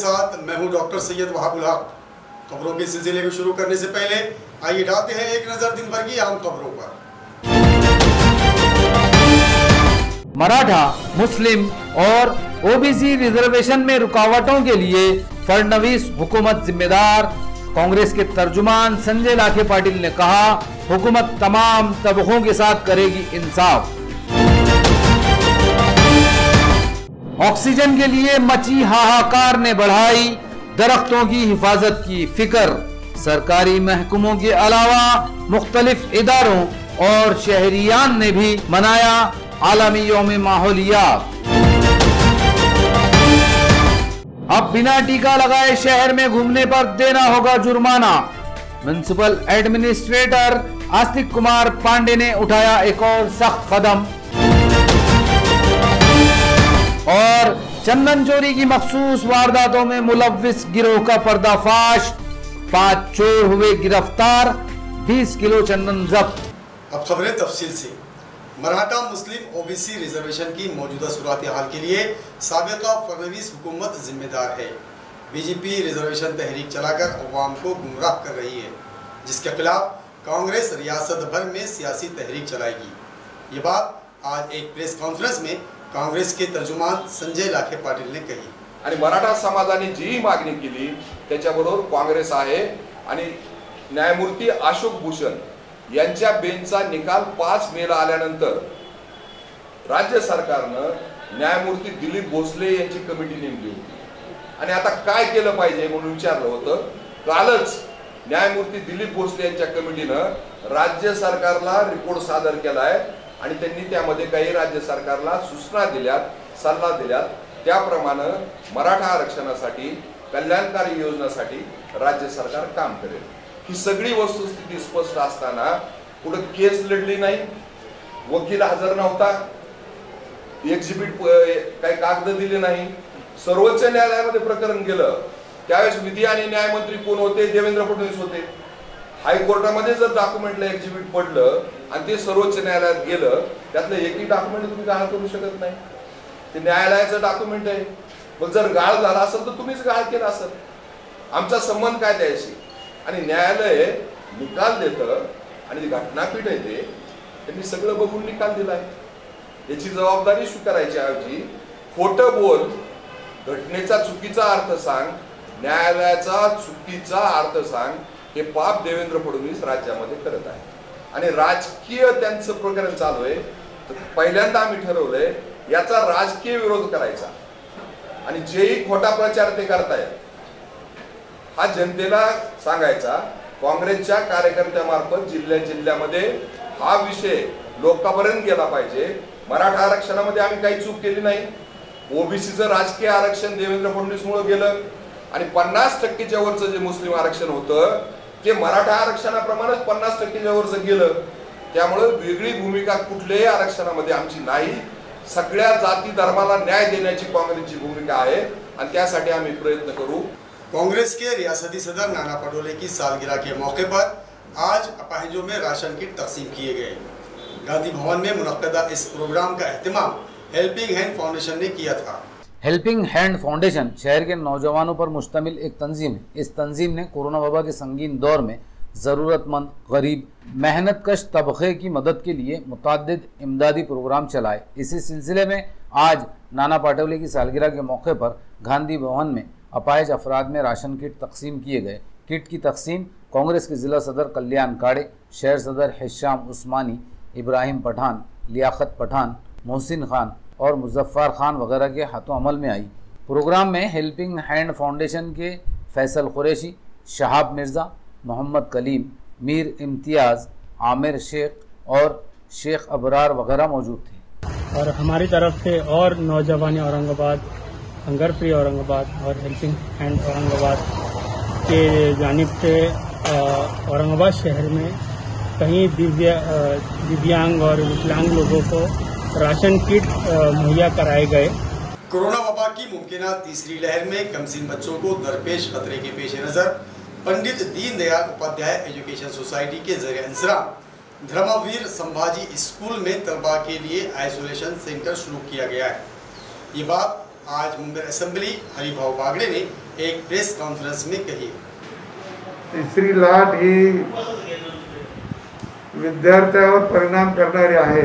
साथ मैं हूं डॉक्टर सैयद वहाबुल हक। खबरों के सिलसिले को शुरू करने से पहले आइए डालते हैं एक नजर दिन भर की अहम खबरों पर। मराठा, मुस्लिम और ओबीसी रिजर्वेशन में रुकावटों के लिए फडणवीस हुकूमत जिम्मेदार। कांग्रेस के तर्जुमान संजय लाखे पाटिल ने कहा, हुकूमत तमाम तबकों के साथ करेगी इंसाफ। ऑक्सीजन के लिए मची हाहाकार ने बढ़ाई दरख्तों की हिफाजत की फिक्र। सरकारी महकमों के अलावा मुख्तलिफ इदारों और शहरियान ने भी मनाया आलमी यौम माहौलियात। अब बिना टीका लगाए शहर में घूमने पर देना होगा जुर्माना। म्युनिसिपल एडमिनिस्ट्रेटर आस्तिक कुमार पांडे ने उठाया एक और सख्त कदम। और चंदन चोरी की मखसूस वारदातों में मुलव्विस गिरोह का पर्दाफाश। 5 चोर हुए गिरफ्तार, 20 किलो चंदन जब्त। अब खबरें तफसील से। मराठा, मुस्लिम, ओबीसी रिजर्वेशन की मौजूदा सूरत हाल के लिए साबिका फडणवीस हुकूमत जिम्मेदार है। बीजेपी रिजर्वेशन तहरीक चलाकर अवाम को गुमराह कर रही है, जिसके खिलाफ कांग्रेस रियासत भर में सियासी तहरीक चलाएगी। ये बात आज एक प्रेस कॉन्फ्रेंस में काँग्रेस के तर्जुमान संजय लाखे पाटील ने कही। आणि मराठा समाजाने जी मागणी केली त्याच्याबरोबर काँग्रेस आहे आणि न्यायमूर्ती अशोक भूषण यांच्या बेंचचा निकाल 5 मेला आल्यानंतर राज्य सरकारनं न्यायमूर्ती दिलीप भोसले यांची कमिटी नेमली होती आणि आता काय केलं पाहिजे म्हणून विचारलं होतं। कालच न्यायमूर्ती दिलीप भोसले यांच्या कमिटीनं राज्य सरकारला रिपोर्ट सादर केलाय आणि त्यांनी त्यामध्ये काही राज्य सरकारला सूचना दिल्यात, सल्ला दिल्यात। त्याप्रमाणे मराठा आरक्षणासाठी, कल्याणकारी योजनांसाठी राज्य सरकार काम करेल। ही सगळी वस्तुस्थिती स्पष्ट असताना कुठे केस लढली नाही, वकील हजर नव्हता, एक्झिबिट काही कागद दिले नाही, सर्वोच्च न्यायालयामध्ये प्रकरण गेलं। त्यावेळेस विधी आणि न्याय मंत्री कोण होते? देवेंद्र फडणवीस होते। हायकोर्टामध्ये जर डॉक्युमेंटला एक्झिबिट पडलं आणि ते सर्वोच्च न्यायालयात गेलं, त्यातलं एकही डॉक्युमेंट तुम्ही गाळ करू शकत नाही, ते न्यायालयाचं डॉक्युमेंट आहे। मग जर गाळ झाला असेल तर तुम्हीच गाळ केला असेल, आमचा संबंध काय त्याशी? आणि न्यायालय निकाल देतं आणि घटनापीठ आहे ते त्यांनी सगळं बघून निकाल दिलाय। याची जबाबदारी स्वीकारायची ऐवजी खोटं बोल, घटनेचा चुकीचा अर्थ सांग, न्यायालयाचा चुकीचा अर्थ सांग, हे पाप देवेंद्र फडणवीस राज्यामध्ये करत आहे आणि राजकीय त्यांचं प्रकरण चालू आहे। तर पहिल्यांदा आम्ही ठरवलंय याचा राजकीय विरोध करायचा आणि जेही खोटा प्रचार ते करतायत हा जनतेला सांगायचा। काँग्रेसच्या कार्यकर्त्यामार्फत जिल्ह्यामध्ये हा विषय लोकांपर्यंत गेला पाहिजे। मराठा आरक्षणामध्ये आम्ही काही चूक केली नाही। ओबीसीचं राजकीय आरक्षण देवेंद्र फडणवीसमुळे गेलं आणि 50%च्या वरचं जे मुस्लिम आरक्षण होतं ते मराठा आरक्षणाप्रमाणेच 50%च्या वरचं गेलं। त्यामुळे वेगळी भूमिका कुठल्याही आरक्षणामध्ये आमची नाही। सगळ्या जाती धर्माला न्याय देण्याची काँग्रेसची भूमिका आहे आणि त्यासाठी आम्ही प्रयत्न करू। कांग्रेस के रियासती सदर नाना पटोले की सालगिरह के मौके पर आज अपाहिजों में राशन किट तकसीम किए गए। गांधी भवन में मुनक्कदा इस प्रोग्राम का एहतिमाम हेल्पिंग हैंड फाउंडेशन ने किया था। हेल्पिंग हैंड फाउंडेशन शहर के नौजवानों पर मुश्तमिल एक तंजीम है। इस तंजीम ने कोरोना वबा के संगीन दौर में ज़रूरतमंद, गरीब, मेहनतकश तबके की मदद के लिए मुतअद्दिद इमदादी प्रोग्राम चलाए। इसी सिलसिले में आज नाना पटोले की सालगिरह के मौके पर गांधी भवन में अपाहिज अफराद में राशन किट तकसीम किए गए। किट की तकसीम कांग्रेस के ज़िला सदर कल्याण काड़े, शहर सदर हिशाम उस्मानी, इब्राहिम पठान, लियाकत पठान, मोहसिन खान और मुजफ्फर खान वगैरह के हाथों अमल में आई। प्रोग्राम में हेल्पिंग हैंड फाउंडेशन के फैसल कुरैशी, शहाब मिर्ज़ा, मोहम्मद कलीम, मीर इम्तियाज़, आमिर शेख और शेख अबरार वगैरह मौजूद थे। और हमारी तरफ से और नौजवान औरंगाबाद, हंगर फ्री औरंगाबाद और हेल्पिंग हैंड औरंगाबाद के जानिब से औरंगाबाद शहर में कहीं दिव्यांग और विकलांग लोगों को राशन किट मुहैया कराए गए। कोरोना वबा की मुमकिन तीसरी लहर में कमसीन बच्चों को दरपेश खतरे के पेश नज़र पंडित दीनदयाल उपाध्याय एजुकेशन सोसाइटी के जरिए इंसराम धर्मवीर संभाजी स्कूल में तलबा के लिए आइसोलेशन सेंटर शुरू किया गया है। ये बात आज मुंबई असेंबली हरिभाऊ बागड़े ने एक प्रेस कॉन्फ्रेंस में कही। तिसरी लाट ही विद्यार्थ्यांवर परिणाम करणारी आहे।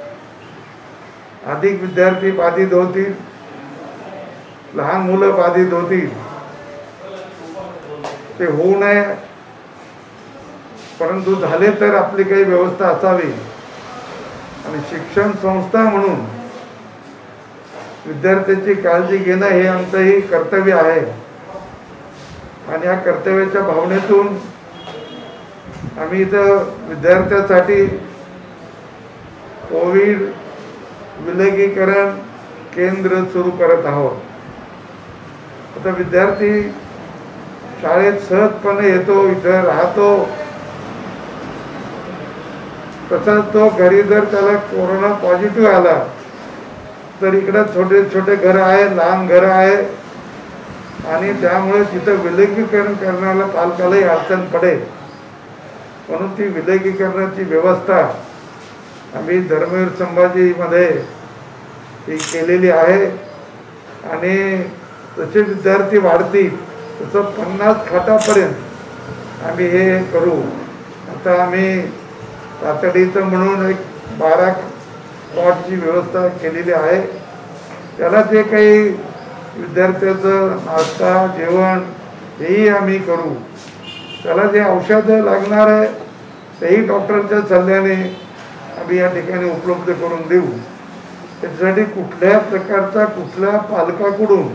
अधिक विद्यार्थी बाधित होतील, लहान मुलं बाधित होतील, ते होऊ नये, परंतु झाले तर आपली काही व्यवस्था असावी आणि शिक्षण संस्था म्हणून विद्यार्थ्यांची काळजी घेणं हे आमचंही कर्तव्य आहे आणि या कर्तव्याच्या भावनेतून आम्ही इथं विद्यार्थ्यांसाठी कोविड विलगीकरण केंद्र सुरू करत आहोत। आता विद्यार्थी शाळेत सहजपणे येतो, इथं राहतो, तसंच तो घरी जर त्याला कोरोना पॉझिटिव्ह आला तर इकडे छोटे छोटे घर आहे, लहान घर आहे आणि त्यामुळे तिथं विलगीकरण करण्याला पालकालाही अडचण पडेल, म्हणून ती विलगीकरणाची व्यवस्था आम्ही धर्मवीर संभाजीमध्ये ही केलेली आहे आणि जसे विद्यार्थी वाढतील तसं 50 खाटापर्यंत आम्ही हे करू। आता आम्ही तातडीचं म्हणून एक 12 कॉटची व्यवस्था केलेली आहे। त्याला जे काही विद्यार्थ्याचं नाश्ता जेवण हेही आम्ही करू, त्याला जे औषधं लागणार आहे तेही डॉक्टरच्या सल्ल्याने आम्ही या ठिकाणी उपलब्ध करून देऊ। त्याच्यासाठी कुठल्या प्रकारचा कुठल्या पालकाकडून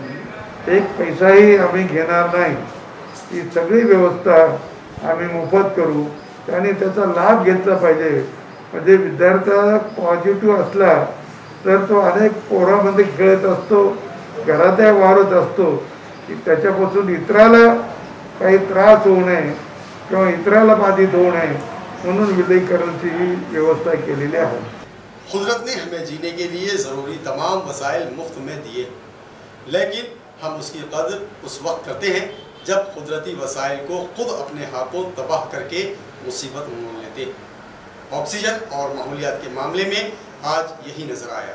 एक पैसाही आम्ही घेणार नाही, ही सगळी व्यवस्था आम्ही मोफत करू आणि त्याचा लाभ घेतला पाहिजे। म्हणजे विद्यार्थ्या पॉझिटिव्ह असला तर तो अनेक पोरामध्ये खेळत असतो, घरातही वावरत असतो, की त्याच्यापासून इतराला काही त्रास होऊ नये किंवा इतराला बाधित होऊ नये म्हणून विलगीकरणाची ही व्यवस्था केलेली आहे। कुदरत ने हमें जीने के लिए ज़रूरी तमाम वसाइल मुफ्त में दिए, लेकिन हम उसकी कदर उस वक्त करते हैं जब कुदरती वसाइल को खुद अपने हाथों तबाह करके मुसीबत मोल लेते। ऑक्सीजन और माहौलियात के मामले में आज यही नज़र आया।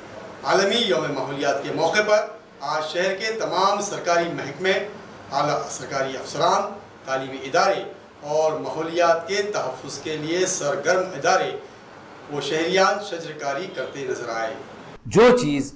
आलमी यौम माहौलियात के मौके पर आज शहर के तमाम सरकारी महकमे, आला सरकारी अफसरान, तालीमी इदारे और माहौलियात के तहफ़्फ़ुज़ के लिए सरगर्म इदारे वो शहरियान शजरकारी करते नजर आए। जो चीज़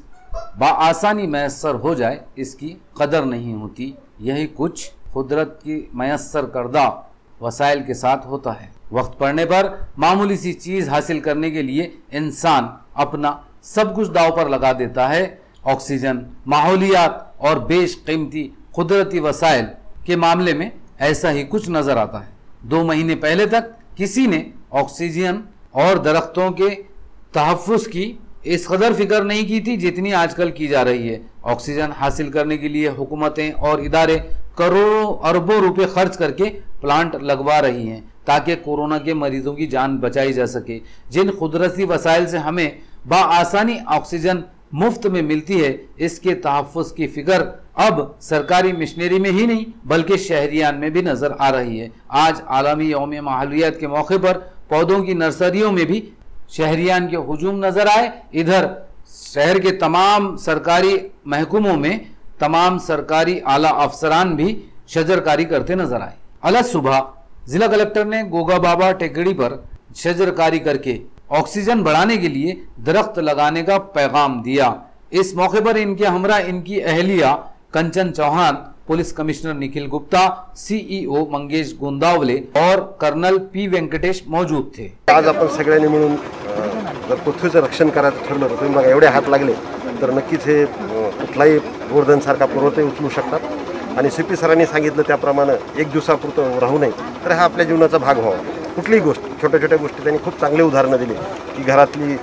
बआसानी मैसर हो जाए इसकी कदर नहीं होती, यही कुछ कुदरत की मैसर करदा वसाइल के साथ होता है। वक्त पड़ने पर मामूली सी चीज़ हासिल करने के लिए इंसान अपना सब कुछ दाव पर लगा देता है। ऑक्सीजन, माहौलियात और बेशकीमती कुदरती वसाइल के मामले में ऐसा ही कुछ नज़र आता है। 2 महीने पहले तक किसी ने ऑक्सीजन और दरख्तों के तहफ़्फ़ुज़ की इस कदर फिक्र नहीं की थी जितनी आजकल की जा रही है। ऑक्सीजन हासिल करने के लिए हुकूमतें और इदारे करोड़ों अरबों रुपए खर्च करके प्लांट लगवा रही हैं ताकि कोरोना के मरीजों की जान बचाई जा सके। जिन कुदरती वसाइल से हमें बआसानी ऑक्सीजन मुफ्त में मिलती है, इसके तहफ़्फ़ुज़ की फ़िक्र अब सरकारी मिशनरी में ही नहीं बल्कि शहरियान में भी नज़र आ रही है। आज आलमी यौम माहौलियात के मौके पर पौधों की नर्सरियों में भी शहरियान के हुजूम नज़र आए। इधर शहर के तमाम सरकारी महकमों में तमाम सरकारी आला अफसरान भी शजरकारी करते नजर आए। अलग सुबह जिला कलेक्टर ने गोगा बाबा टेकड़ी पर शजरकारी करके ऑक्सीजन बढ़ाने के लिए दरख्त लगाने का पैगाम दिया। इस मौके पर इनके हमरा इनकी अहलिया Kanchan Chauhan, police commissioner Nikhil Gupta, CEO Mangesh Gondavale और कर्नल पी वेंकटेश मौजूद थे। आज आपण सगळ्यांनी मिळून जर पृथ्वीचं रक्षण करायचं ठरलं तर तुम्ही बघा एवढे हात लागले तर नक्कीच हे कुठलाही गोवर्धनसारखा पर्वतही उचलू शकतात आणि सीपी सरांनी सांगितलं त्याप्रमाणे एक दिवसापुरतं राहू नये तर हा आपल्या जीवनाचा भाग व्हावा। कुठलीही गोष्ट छोट्या छोट्या गोष्टी त्यांनी खूप चांगले उदाहरणं दिली की घरातली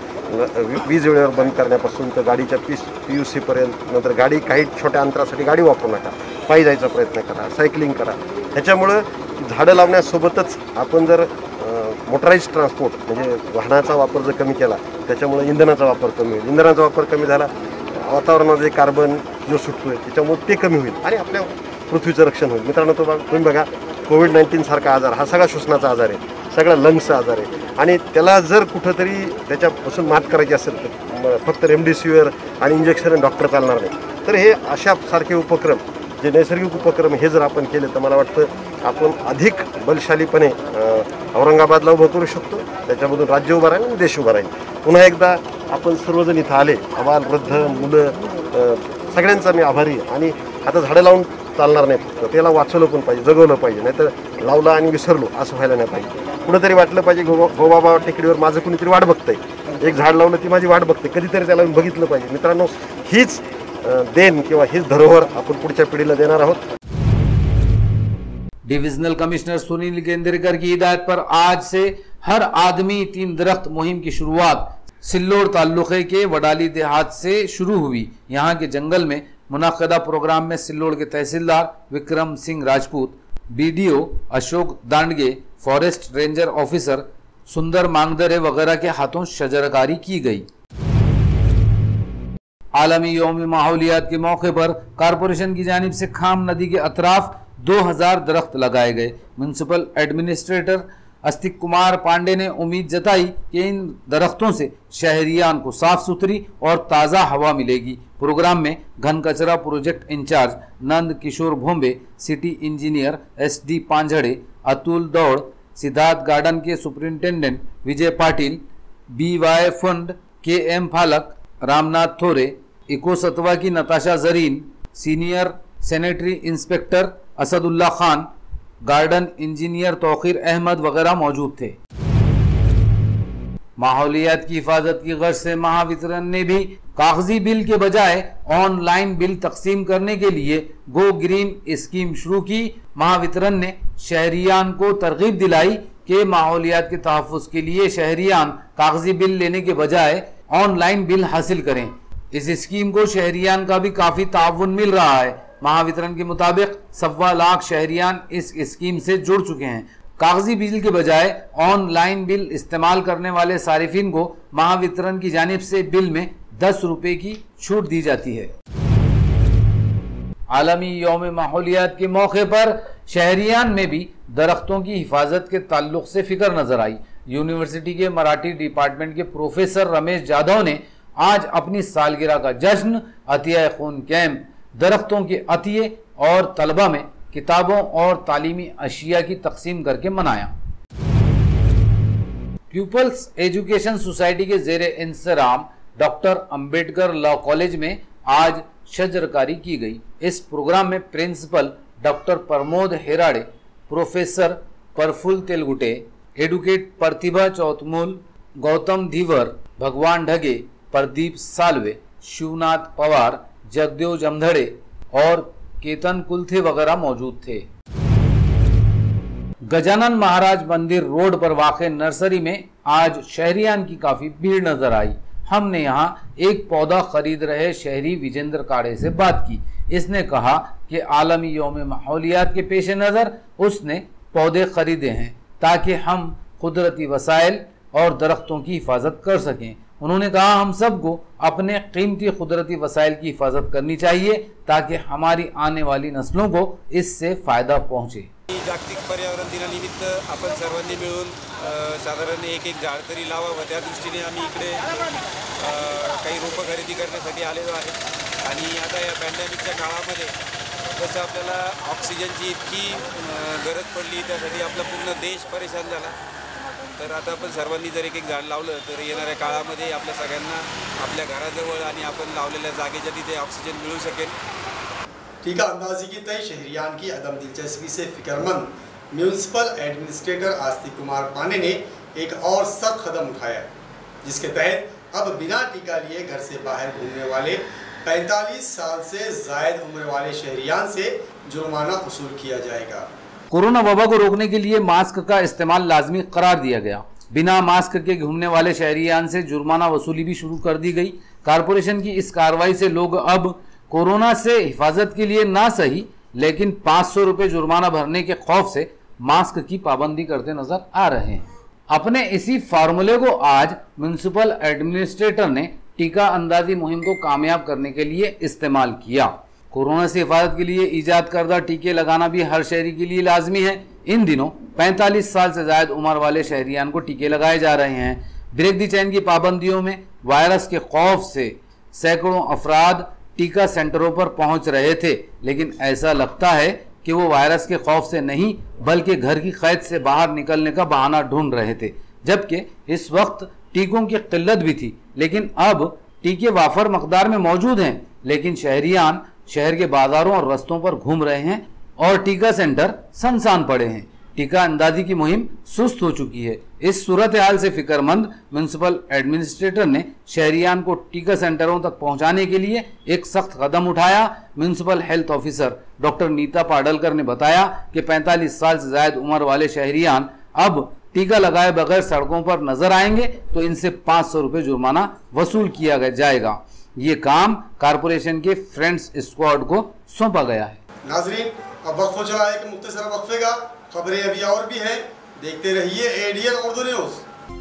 वीज वेळेवर बंद करण्यापासून तर गाडीच्या PUC पर्यंत, नंतर गाडी काही छोट्या अंतरासाठी गाडी वापरू नका, पायी जायचा प्रयत्न करा, सायकलिंग करा। ह्याच्यामुळं झाडं लावण्यासोबतच आपण जर मोटराइज ट्रान्सपोर्ट म्हणजे वाहनाचा वापर जर कमी केला त्याच्यामुळे इंधनाचा वापर कमी होईल। इंधनाचा वापर कमी झाला वातावरणामध्ये कार्बन जो सुटतोय त्याच्यामुळे ते कमी होईल आणि आपल्या पृथ्वीचं रक्षण होईल। मित्रांनो तुम्ही बघा कोविड-19 सारखा आजार हा सगळा श्वसनाचा आजार आहे, सगळा लंग्सचा आजार आहे आणि त्याला जर कुठंतरी त्याच्यापासून मात करायची असेल तर फक्त रेमडेसिवीर आणि इंजेक्शन डॉक्टर चालणार नाही। तर हे अशा सारखे उपक्रम जे नैसर्गिक उपक्रम हे जर आपण केले तर मला वाटतं आपण अधिक बलशालीपणे औरंगाबादला उभं करू शकतो. त्याच्यामधून राज्य उभं राहील आणि देश उभा राहील. पुन्हा एकदा आपण सर्वजण इथं आले, अबाल वृद्ध मुलं सगळ्यांचा मी आभारी आहे. आणि आता झाडं लावून चालणार नाही, फक्त त्याला वाचवलं पण पाहिजे, जगवलं पाहिजे. नाहीतर लावलं आणि विसरलो असं व्हायला नाही पाहिजे. कुठंतरी वाटलं पाहिजे गोबाबा टेकडीवर माझं कुणीतरी वाट बघतंय, एक झाड लावलं ती माझी वाट बघते, कधीतरी त्याला बघितलं पाहिजे. मित्रांनो, हीच देन किंवा हीच धरोहर आपण पुढच्या पिढीला देणार आहोत. डिविजनल कमिश्नर सुनील केंद्रेकर की हिदायत पर आज से हर आदमी 3 दरख्त मुहिम की शुरुआत सिल्लोड ताल्लुके के वडाली देहात से शुरू हुई. यहाँ के जंगल में मुनाक़दा प्रोग्राम में सिल्लोड के तहसीलदार Vikram Singh Rajput, BDO Ashok Dandge, forest ranger officer Sundar Mangdare वगैरह के हाथों शजरकारी की गई. आलमी यौम माहौलियात के मौके पर कारपोरेशन की जानिब से खाम नदी के अतराफ 2000 दरख्त लगाए गए. म्यूनसिपल एडमिनिस्ट्रेटर अस्तिक कुमार पांडे ने उम्मीद जताई कि इन दरख्तों से शहरियान को साफ सुथरी और ताज़ा हवा मिलेगी. प्रोग्राम में घन कचरा project in charge Nand Kishore Bhombe, city engineer SD Panjhade, Atul Daud, Siddharth garden के superintendent Vijay Patil, BY fund KM Falak, Ramnath Thore, eco Satva की Natasha Zarin, senior sanitary inspector Asadullah Khan, garden engineer Tauqeer Ahmad वगैरह मौजूद थे. माहौलियात की हिफाजत की गर्ज से महावितरण ने भी कागजी बिल के बजाय ऑनलाइन बिल तकसीम करने के लिए गो ग्रीन स्कीम शुरू की. महावितरण ने शहरियान को तरगीब दिलाई कि माहौलियात के तहफ़्फ़ुज़ के लिए शहरियान कागजी बिल लेने के बजाय ऑनलाइन बिल हासिल करें. इस स्कीम को शहरियान का भी काफ़ी ताउन मिल रहा है. महावितरण के मुताबिक 1.25 लाख शहरियान इस स्कीम से जुड़ चुके हैं. कागजी बिल के बजाय ऑनलाइन बिल इस्तेमाल करने वाले सारिफिन को महावितरण की जानिब से बिल में 10 रुपये की छूट दी जाती है. आलमी यौम माहौलियात के मौके पर शहरियान में भी दरख्तों की हिफाजत के ताल्लुक से फिक्र नजर आई. यूनिवर्सिटी के मराठी डिपार्टमेंट के प्रोफेसर रमेश जाधव ने आज अपनी सालगिरह का जश्न अतिया खून कैंप, दरख्तों के अतिये और तलबा में किताबों और तालीमी अशिया की तकसीम करके मनाया. पीपल्स एजुकेशन सोसाइटी के जेर इंसराम डॉक्टर अंबेडकर लॉ कॉलेज में आज शजरकारी की गई. इस प्रोग्राम में principal doctor Pramod Herade, professor Praful Telgute, advocate Pratibha Chautmal, Gautam Dhiwar, Bhagwan Dhage, Pradeep Salve, Shivnath Pawar, Jagdev जमधड़े और केतन कुलथे वगैरह मौजूद थे. गजानन महाराज मंदिर रोड पर वाक़े नर्सरी में आज शहरियान की काफ़ी भीड़ नजर आई. हमने यहाँ एक पौधा खरीद रहे शहरी विजेंद्र काड़े से बात की. इसने कहा कि आलमी यौम माहौलियात के पेश नज़र उसने पौधे खरीदे हैं ताकि हम कुदरती वसाइल और दरख्तों की हिफाजत कर सकें. उन्होंने कहा हम सबको अपने कीमती कुदरती वसाइल की हिफाजत करनी चाहिए ताकि हमारी आने वाली नस्लों को इससे फ़ायदा पहुँचे. जागतिक पर्यावरण दिनानिमित्त आपण सर्वांनी मिळून साधारण एक झाड तरी लावावं त्या दृष्टीने आम्ही इकडे काही रोपं खरेदी करण्यासाठी आलेलो आहे. आणि आता या पॅन्डेमिकच्या काळामध्ये जसं आपल्याला ऑक्सिजनची इतकी गरज पडली, त्यासाठी आपला पूर्ण देश परेशान झाला. तर आता आपण सर्वांनी जर एक झाड लावलं तर येणाऱ्या काळामध्ये आपल्या सगळ्यांना आपल्या घराजवळ आणि आपण लावलेल्या जागेच्या तिथे ऑक्सिजन मिळू शकेल. टीका अंदाजी की तय शहरियान की अदम दिलचस्पी से फिक्रमंद म्यूनसिपल एडमिनिस्ट्रेटर आस्तिक कुमार पांडे ने एक और सख्त कदम उठाया, जिसके तहत अब बिना टीका लिए घर से बाहर घूमने वाले 45 साल से जायद उम्र वाले शहरियान से जुर्माना वसूल किया जाएगा. कोरोना वबा को रोकने के लिए मास्क का इस्तेमाल लाजमी करार दिया गया. बिना मास्क के घूमने वाले शहरियान से जुर्माना वसूली भी शुरू कर दी गई. कारपोरेशन की इस कार्रवाई से लोग अब कोरोना से हिफाजत के लिए ना सही लेकिन 500 रुपये जुर्माना भरने के खौफ से मास्क की पाबंदी करते नजर आ रहे हैं. अपने इसी फार्मूले को आज म्यूनसिपल एडमिनिस्ट्रेटर ने टीका अंदाजी मुहिम को कामयाब करने के लिए इस्तेमाल किया. कोरोना से हिफाजत के लिए ईजाद करदा टीके लगाना भी हर शहरी के लिए लाजमी है. इन दिनों 45 साल से ज्यादा उम्र वाले शहरियान को टीके लगाए जा रहे हैं. ब्रेक दी चैन की पाबंदियों में वायरस के खौफ से सैकड़ों अफराद टीका सेंटरों पर पहुंच रहे थे, लेकिन ऐसा लगता है कि वो वायरस के खौफ से नहीं बल्कि घर की कैद से बाहर निकलने का बहाना ढूंढ रहे थे। जबकि इस वक्त टीकों की किल्लत भी थी, लेकिन अब टीके वाफर मकदार में मौजूद हैं, लेकिन शहरियान शहर के बाजारों और रस्तों पर घूम रहे हैं और टीका सेंटर सुनसान पड़े हैं। टीका अंदाजी की मुहिम सुस्त हो चुकी है। इस सूरत हाल से फिक्रमंद म्युनिसिपल एडमिनिस्ट्रेटर ने शहरियान को टीका सेंटरों तक पहुंचाने के लिए एक सख्त कदम उठाया। Municipal health officer doctor Neeta Padalkar ने बताया कि 45 साल से ज्यादा उम्र वाले शहरियान अब टीका लगाए बगैर सड़कों पर नजर आएंगे तो इनसे 500 रुपये जुर्माना वसूल किया जाएगा। ये काम कारपोरेशन के फ्रेंड्स स्क्वाड को सौंपा गया है। नाजरीन, अब वक्त हो चला है कि मुख्तसर वक्फे का। खबरें अभी और भी हैं, देखते रहिए एडीएन उर्दू न्यूज।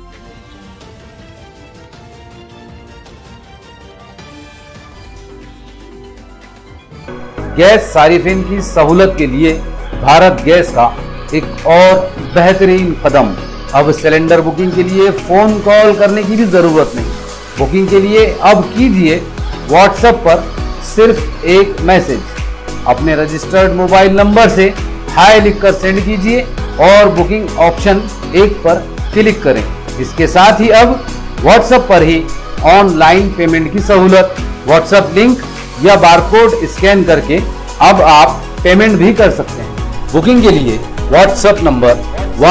गैस सारिफिन की सहूलत के लिए भारत गैस का एक और बेहतरीन कदम। अब सिलेंडर बुकिंग के लिए फोन कॉल करने की भी जरूरत नहीं। बुकिंग के लिए अब कीजिए व्हाट्सएप पर सिर्फ एक मैसेज, अपने रजिस्टर्ड मोबाइल नंबर से हाय लिखकर सेंड कीजिए और बुकिंग ऑप्शन 1 पर क्लिक करें। इसके साथ ही अब व्हाट्सएप पर ही ऑनलाइन पेमेंट की सहूलत। व्हाट्सएप लिंक या बारकोड स्कैन करके अब आप पेमेंट भी कर सकते हैं। बुकिंग के लिए व्हाट्सएप नंबर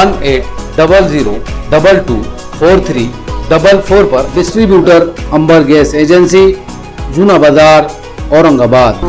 1800224344 पर distributor Amber gas agency, Juna Bazar, Aurangabad.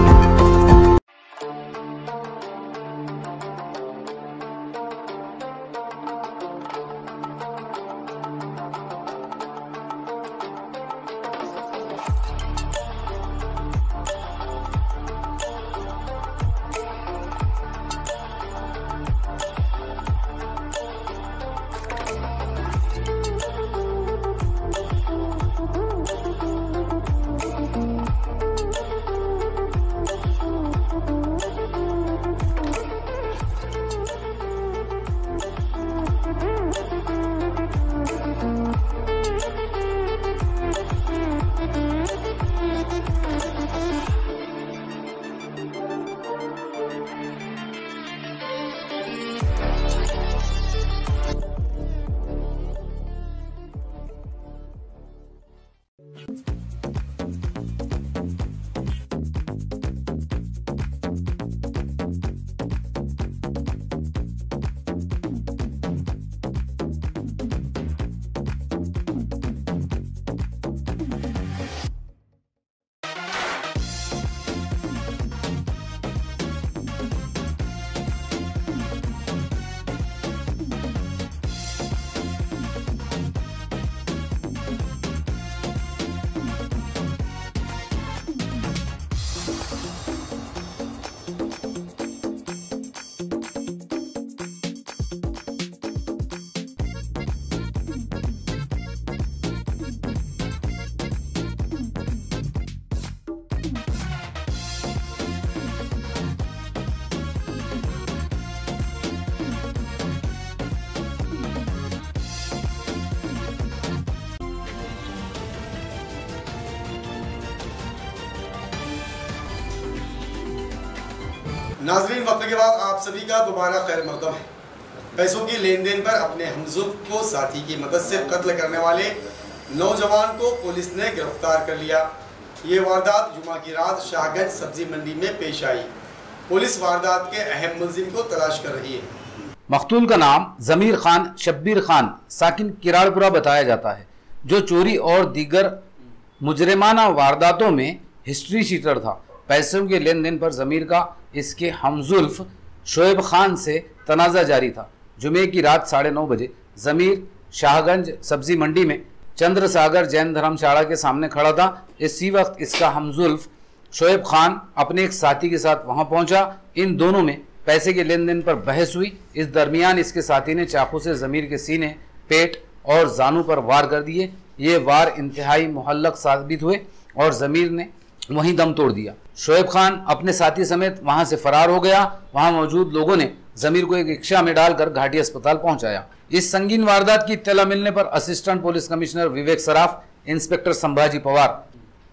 नाजरीन, वक्फे के बाद आप सभी का दोबारा खैर मकदम है। पैसों की लेन देन पर अपने हमजुल्फ को साथी की मदद से कत्ल करने वाले नौजवान को पुलिस ने गिरफ्तार कर लिया। ये वारदात जुमा की रात शाहगंज सब्जी मंडी में पेश आई। पुलिस वारदात के अहम मुलजिम को तलाश कर रही है। मकतूल का नाम जमीर खान शब्बीर खान साकिन किराड़पुरा बताया जाता है, जो चोरी और दीगर मुजरिमाना वारदातों में हिस्ट्री शीटर था। पैसों के लेन देन पर जमीर का इसके हमजुल्फ शोएब खान से तनाज़ा जारी था। जुमे की रात 9:30 बजे जमीर शाहगंज सब्जी मंडी में चंद्र सागर जैन धर्मशाला के सामने खड़ा था। इसी वक्त इसका हमजुल्फ शोएब खान अपने एक साथी के साथ वहां पहुंचा। इन दोनों में पैसे के लेन देन पर बहस हुई। इस दरमियान इसके साथी ने चाकू से जमीर के सीने, पेट और जानू पर वार कर दिए। ये वार इंतहाई मुहल्लक साबित हुए और जमीर ने वहीं दम तोड़ दिया। शोएब खान अपने साथी समेत वहां से फरार हो गया। वहां मौजूद लोगों ने जमीर को एक रिक्शा में डालकर घाटी अस्पताल पहुंचाया। इस संगीन वारदात की इत्तला मिलने पर assistant police commissioner Vivek Saraf, inspector Sambhaji Pawar,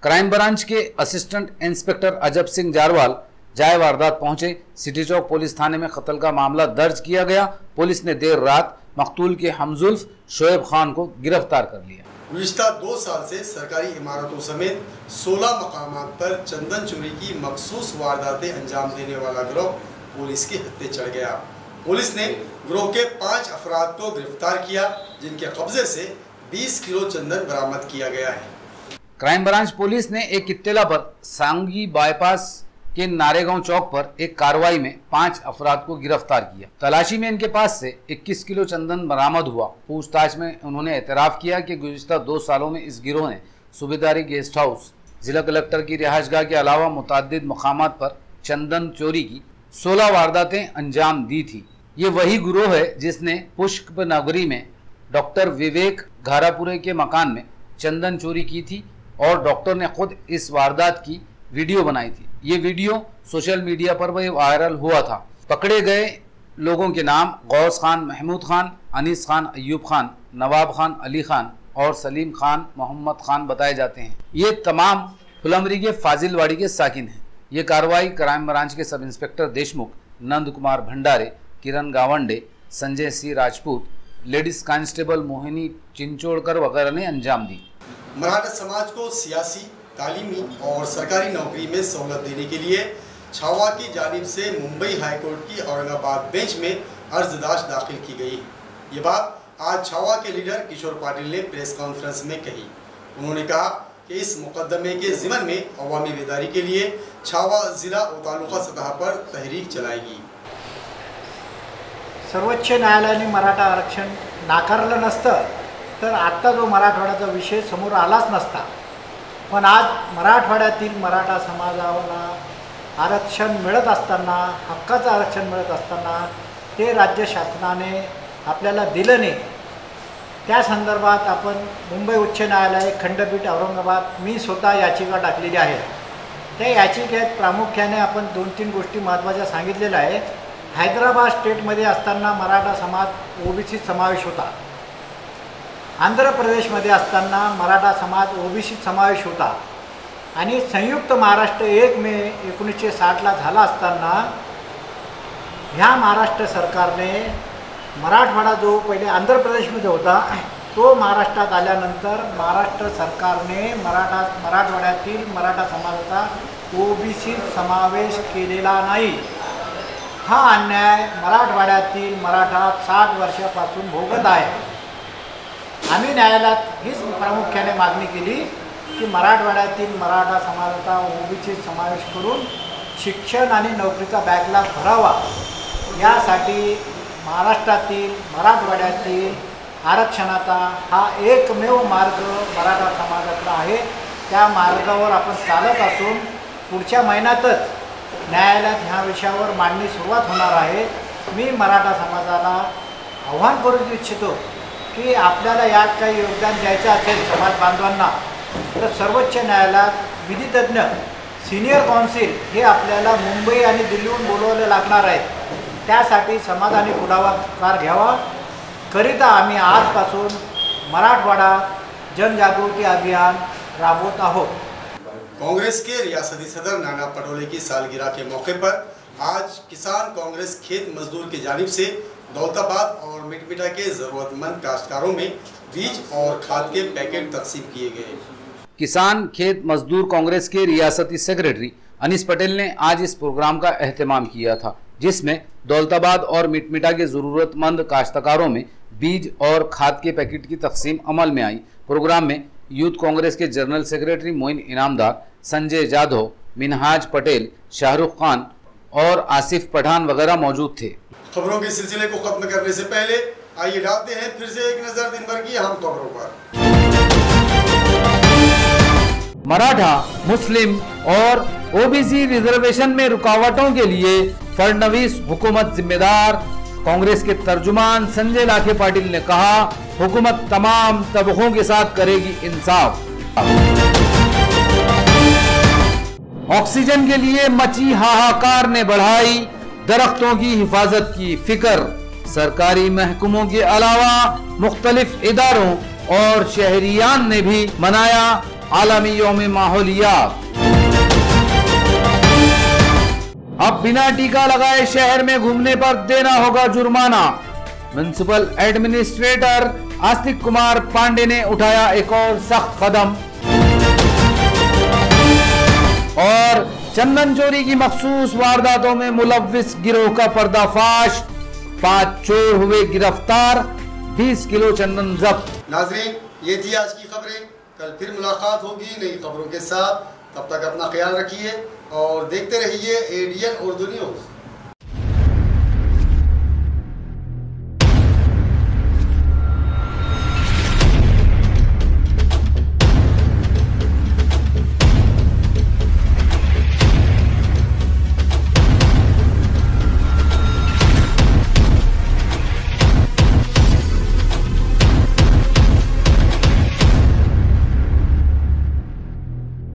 crime branch के असिस्टेंट इंस्पेक्टर अजब सिंह जारवाल जाए वारदात पहुंचे। सिटी चौक पुलिस थाने में कत्ल का मामला दर्ज किया गया। पुलिस ने देर रात मकतूल के हमजुल्फ शोएब खान को गिरफ्तार कर लिया। गुज़िश्ता 2 साल से सरकारी इमारतों समेत 16 मकामात पर चंदन चोरी की मखसूस वारदातें अंजाम देने वाला गिरोह पुलिस के हत्थे चढ़ गया। पुलिस ने गिरोह के 5 अफराद को गिरफ्तार किया, जिनके कब्जे से 20 किलो चंदन बरामद किया गया है। क्राइम ब्रांच पुलिस ने एक इत्तला पर सांगी बाईपास के नारेगांव चौक पर एक कार्रवाई में 5 अफराद को गिरफ्तार किया। तलाशी में इनके पास से 21 किलो चंदन बरामद हुआ। पूछताछ में उन्होंने एतराफ़ किया कि गुज़िश्ता 2 सालों में इस गिरोह ने सूबेदारी गेस्ट हाउस, जिला कलेक्टर की रिहाइशगाह के अलावा मुतअद्दिद मकामात पर चंदन चोरी की 16 वारदातें अंजाम दी थी। ये वही गिरोह है जिसने पुष्प नगरी में डॉक्टर विवेक घारापुरे के मकान में चंदन चोरी की थी और डॉक्टर ने खुद इस वारदात की वीडियो बनाई थी। ये वीडियो सोशल मीडिया पर वह वायरल हुआ था। पकड़े गए लोगों के नाम गौस खान, महमूद खान, अनीस खान, अयूब खान, नवाब खान, अली खान और सलीम खान, मोहम्मद खान बताए जाते हैं। ये तमाम फुलमरी के फाजिलवाड़ी के साकिन हैं। ये कार्रवाई क्राइम ब्रांच के sub inspector Deshmukh, Nand Kumar Bhandare, Kiran Gawande, Sanjay C Rajput, ladies constable Mohini Chinchodkar वगैरह ने अंजाम दी। मराठा समाज को सियासी, तालीमी और सरकारी नौकरी में सहूलत देने के लिए छावा की जानिब से मुंबई हाईकोर्ट की औरंगाबाद बेंच में अर्जदाश्त दाखिल की गई। ये बात आज छावा के लीडर किशोर पाटिल ने प्रेस कॉन्फ्रेंस में कही। उन्होंने कहा कि इस मुकदमे के ज़िमन में अवामी बेदारी के लिए छावा जिला और तालुका सतह पर तहरीक चलाएगी। सर्वोच्च न्यायालयाने मराठा आरक्षण नाकारलं नसतं तर आत्ता जो मराठवाड्याचा विषय समोर आलाच नसता। पण आज मराठवाड्यातील मराठा समाजाला आरक्षण मिळत असताना, हक्काचं आरक्षण मिळत असताना ते राज्य शासनाने आपल्याला दिलं नाही। त्या संदर्भात आपण मुंबई उच्च न्यायालय खंडपीठ औरंगाबाद मी स्वतः याचिका टाकलेली आहे। त्या याचिकेत प्रामुख्याने आपण 2-3 गोष्टी महत्त्वाच्या सांगितलेल्या आहे। हैदराबाद स्टेटमध्ये असताना मराठा समाज ओबीसी समावेश होता। आंध्र प्रदेशमध्ये असताना मराठा समाज ओबीसी समावेश होता आणि संयुक्त महाराष्ट्र 1 मे 1960ला झाला असताना ह्या महाराष्ट्र सरकारने मराठवाडा जो पहिले आंध्र प्रदेशमध्ये होता तो महाराष्ट्रात आल्यानंतर महाराष्ट्र सरकारने मराठवाड्यातील मराठा समाजाचा ओबीसी समावेश केलेला नाही। हा अन्याय मराठवाड्यातील मराठा 60 वर्षापासून भोगत आहे। आम्ही न्यायालयात हीच प्रामुख्याने मागणी केली की मराठवाड्यातील मराठा समाजाचा ओबीसी समावेश करून शिक्षण आणि नोकरीचा बॅकलॉग भरावा। यासाठी महाराष्ट्रातील मराठवाड्यातील आरक्षणाचा हा एकमेव मार्ग मराठा समाजाकडे आहे। त्या मार्गावर आपण चालत असून पुढच्या महिन्यातच न्यायालयात ह्या विषयावर मांडणी सुरुवात होणार आहे। मी मराठा समाजाला आव्हान करू इच्छितो की आपल्याला यात काही योगदान द्यायचं असेल समाज बांधवांना तर सर्वोच्च न्यायालयात विधितज्ञ सिनियर काउन्सिल हे आपल्याला मुंबई आणि दिल्लीहून बोलवायला लागणार आहे। त्यासाठी समाजाने पुढाकार घ्यावा करिता आम्ही आजपासून मराठवाडा जनजागृती अभियान राबवत आहोत। कांग्रेस के रियासती सदर नाना पटोले की सालगिरह के मौके पर आज किसान कांग्रेस खेत मजदूर की जानिब से दौलताबाद और मिटमिटा के ज़रूरतमंद काश्तकारों में बीज और खाद के पैकेट तकसीम किए गए। किसान खेत मजदूर कांग्रेस के रियासती सेक्रेटरी अनीस पटेल ने आज इस प्रोग्राम का एहतमाम किया था, जिसमें दौलताबाद और मिटमिटा के ज़रूरतमंद काश्तकारों में बीज और खाद के पैकेट की तकसीम अमल में आई। प्रोग्राम में यूथ कांग्रेस के जनरल सेक्रेटरी मोइन इनामदार, संजय जाधव, मिनहाज पटेल, शाहरुख खान और आसिफ पठान वगैरह मौजूद थे। खबरों के सिलसिले को खत्म करने से पहले आइए डालते हैं फिर से एक नजर दिन भर की अहम खबरों पर। मराठा, मुस्लिम और ओबीसी रिजर्वेशन में रुकावटों के लिए फडणवीस हुकूमत जिम्मेदार। कांग्रेस के तर्जुमान संजय लाखे पाटिल ने कहा, हुकूमत तमाम तबकों के साथ करेगी इंसाफ। ऑक्सीजन के लिए मची हाहाकार ने बढ़ाई दरख्तों की हिफाजत की फिक्र। सरकारी महकमों के अलावा मुख्तलिफ इदारों और शहरियान ने भी मनाया आलमी यौम माहौलियात। अब बिना टीका लगाए शहर में घूमने पर देना होगा जुर्माना। म्युनिसिपल एडमिनिस्ट्रेटर आस्तिक कुमार पांडे ने उठाया एक और सख्त कदम। और चंदन चोरी की मखसूस वारदातों में मुलव्विस गिरोह का पर्दाफाश, 5 चोर हुए गिरफ्तार, 20 किलो चंदन जब्त। नाजरीन, ये थी आज की खबरें। कल फिर मुलाकात होगी नई खबरों के साथ। तब तक अपना ख्याल रखिए और देखते रहिए ADN उर्दू न्यूज़।